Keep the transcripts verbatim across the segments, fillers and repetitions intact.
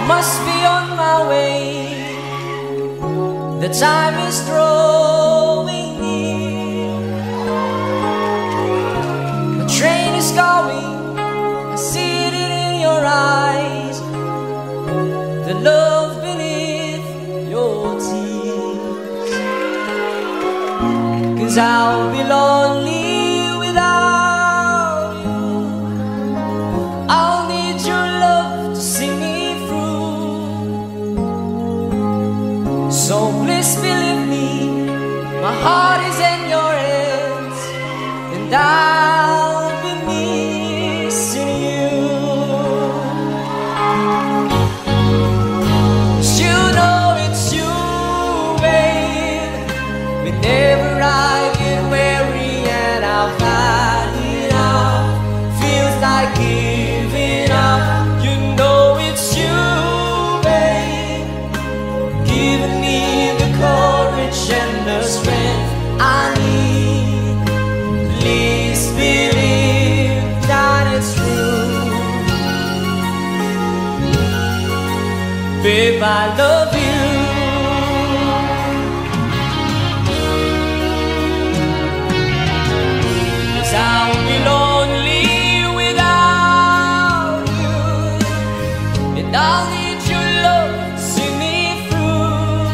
must be on my way. The time is drawing near. The train is going, I see it in your eyes. The love beneath your tears. 'Cause I'll be lonely without you. I'll need your love to see me through. So please believe me, my heart is in your hands, and I'll be missing you. 'Cause you know it's you, babe. Whenever I get weary and I've had enough, feels like giving up. You know it's you, babe, giving me the courage and the strength I need. Please believe that it's true. Babe, I love you. 'Cause I'll be lonely without you, and I'll need your love to see me through.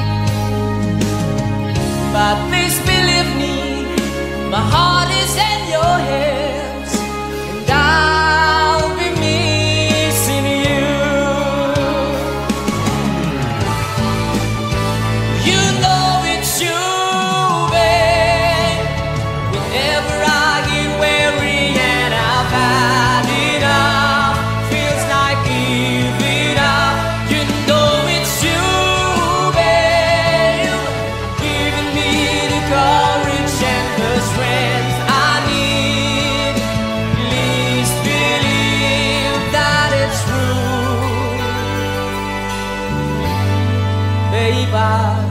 But please believe me, my heart is in your hands, and I'll be missing you. You know it's you, babe. Whenever I get weary and I've had enough, feels like giving up. You know it's you, babe, giving me the courage and the strength I need. Please believe that it's true. Babe, I